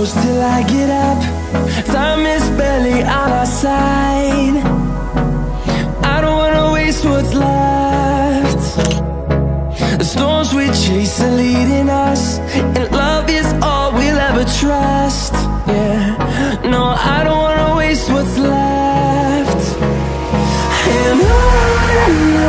close till I get up. Time is barely on our side. I don't wanna waste what's left. The storms we chase are leading us, and love is all we'll ever trust. Yeah, no, I don't wanna waste what's left. And on